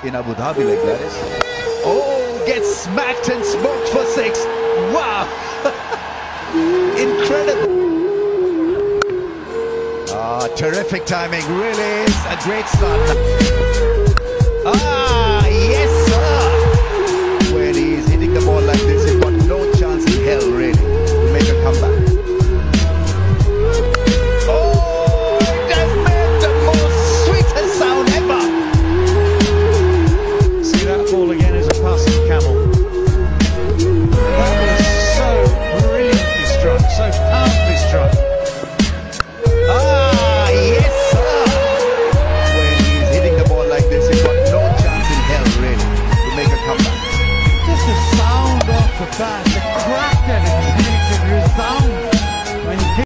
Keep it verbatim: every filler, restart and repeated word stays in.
in Abu Dhabi like that is. Oh, gets smacked and smoked for six. Wow. Incredible. Ah, terrific timing. Really is a great start. Ah.